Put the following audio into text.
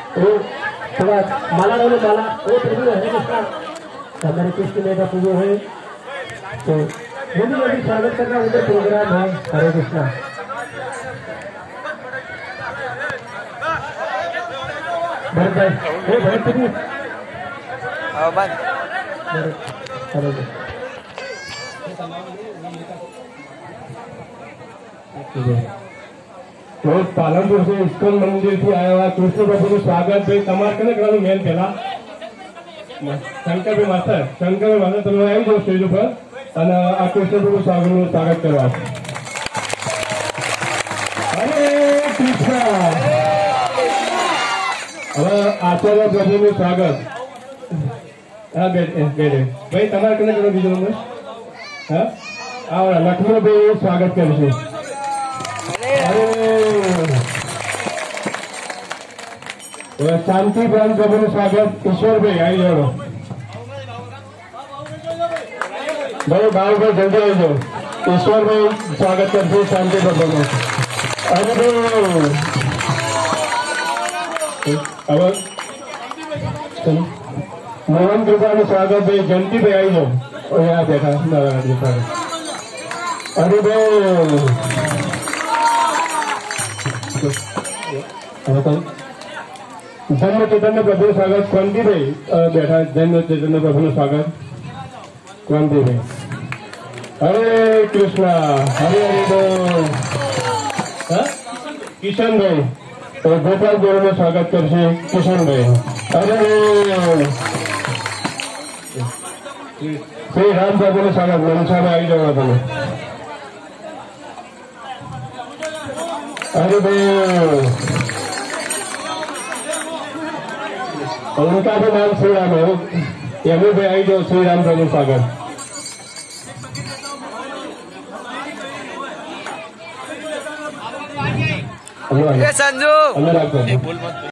वो थोड़ा माला डालो माला वो प्रभु हरे कृष्णा हमारे कृष्ण में का पूजो है तो यदि यदि स्वागत करना उधर प्रोग्राम है हरे कृष्णा भरत भाई हे भरत प्रभु हरे तो पालनपुर से इस्कॉन मंदिर से आया हुआ कृष्ण प्रभु को स्वागत भाई तमार कने करा मेल पहला शंकर भाई मास्टर तुम आई जाओ स्टेज पर અને આ કૃષ્ણ પ્રભુ સ્વાગત કરવા હરે કૃષ્ણ હવે આચાર્ય પ્રભુનું સ્વાગત હા બેડે ભાઈ તમારે કને કરો બીજો નંબર હા આ લક્ષ્મણભાઈ સ્વાગત કરશે शांति प्राण प्रभु स्वागत ईश्वर भाई आई जाओ भाई बाल भाई जल्दी आई जाओ ईश्वर भाई स्वागत करते शांति प्रभु में अरे मोहन कृपा में स्वागत भाई जयंती भाई आई जाओ और यहाँ देखा अरे भाई जन्म चैतन्य प्रभु स्वागत क्वांती भाई बैठा जन्म चैतन्य प्रभु स्वागत क्वांती भाई हरे कृष्णा हरे हरे बोल किशन भाई और गोपाल गोल में स्वागत करશે किशन भाई हरे श्री राम प्रभु ने स्वागत मनसा में आई जाओ તમે हरे बोल उनका भी नाम श्री राम है यमी भाई आई जो श्री राम प्रभु स्वागत संजू